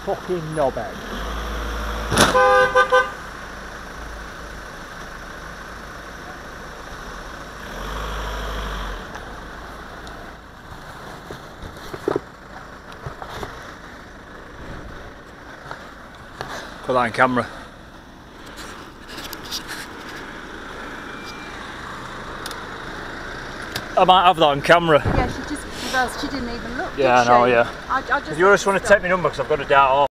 fucking knobhead. Put that on camera. I might have that on camera. Yeah, she just reversed. She didn't even look. Yeah, I know, yeah. I just If you just want to take my number because I've got a dart off.